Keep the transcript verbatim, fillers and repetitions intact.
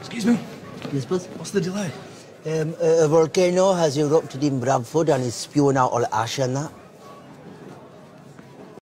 Excuse me? Yes, boss? What's the delay? Um, a, a volcano has erupted in Bradford and is spewing out all ash and that.